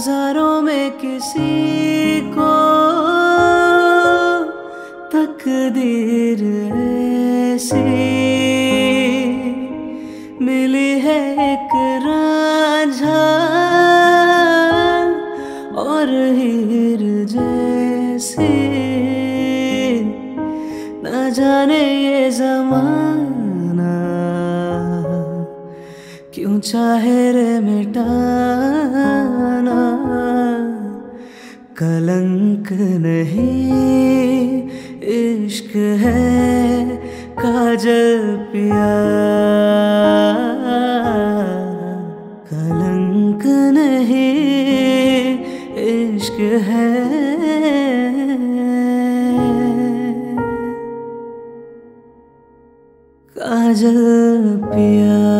हजारों में किसी को तकदीर ऐसी मिली है, एक रांझा और हीर जैसी। न जाने ये ज़माना क्यों चाहे रे मिटाना। कलंक नहीं इश्क है काजल पिया। कलंक नहीं इश्क है काजल पिया।